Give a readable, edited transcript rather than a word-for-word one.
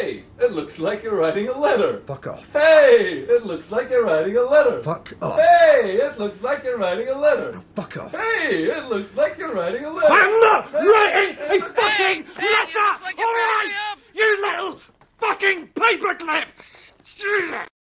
Hey, it looks like you're writing a letter. Fuck off. Hey, it looks like you're writing a letter. Fuck off. Hey, it looks like you're writing a letter. Fuck off. Hey, it looks like you're writing a letter. I'm not writing a fucking Hey, letter! looks like you're All right? writing up. You little fucking paperclip!